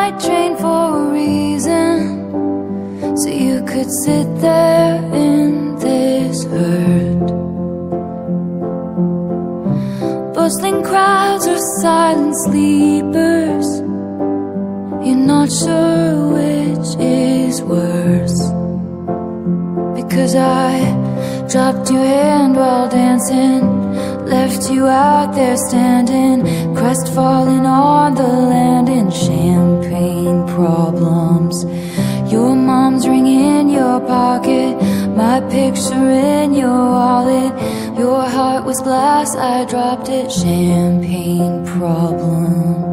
night train for a reason, so you could sit there in this hurt. Bustling crowds are silent sleepers. You're not sure which is worse, because I dropped your hand while dancing, left you out there standing, crestfallen on the land in champagne problems. Your mom's ring in your pocket, my picture in your wallet. Your heart was glass, I dropped it. Champagne problems.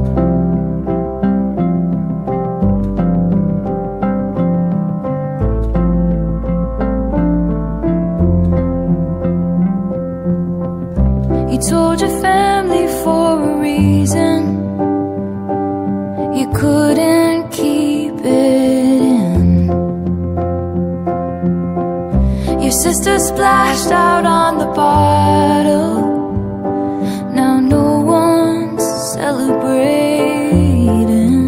You told your family for a reason, you couldn't keep it in. Your sister splashed out on the bottle, now no one's celebrating.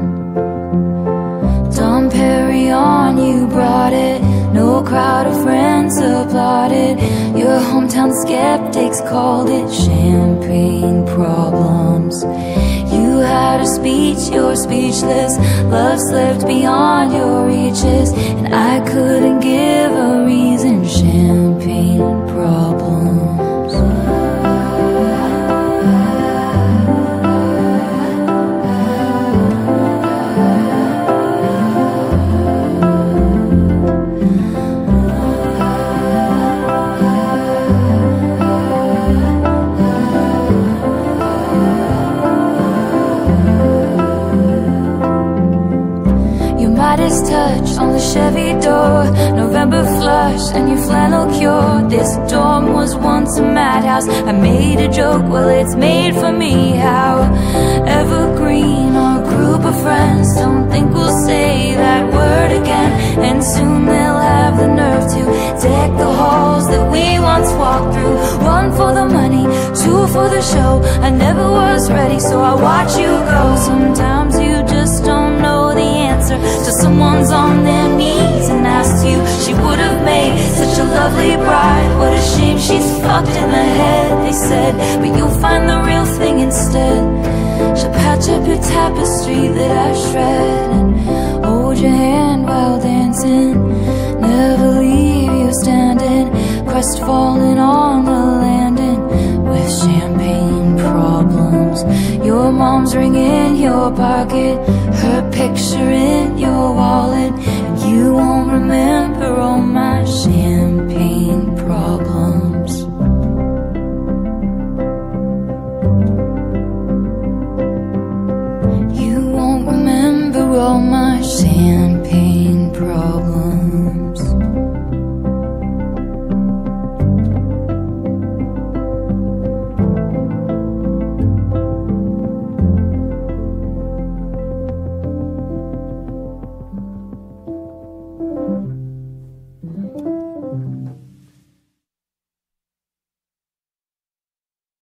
Dom Perignon, you brought it, no crowd of friends applauded. Your hometown skeptics called it champagne problems. You had a speech, you're speechless. Love slipped beyond your reaches, and I couldn't give a reason. Champagne problems. Midas touch on the Chevy door, November flush and your flannel cure. This dorm was once a madhouse. I made a joke, well it's made for me. How evergreen our group of friends, don't think we'll say that word again. And soon they'll have the nerve to deck the halls that we once walked through. One for the money, two for the show. I never was ready, so I watch you go. Sometimes you just don't know the answer till someone's on their knees and asks you. She would have made such a lovely bride. What a shame she's fucked in the head, they said, but you'll find the real thing instead. She'll patch up your tapestry that I shred, and hold your hand while dancing, never leave you standing, crestfallen on the landing with champagne problems. Your mom's ring in your pocket, her picture in your wallet, and you won't remember all my shame.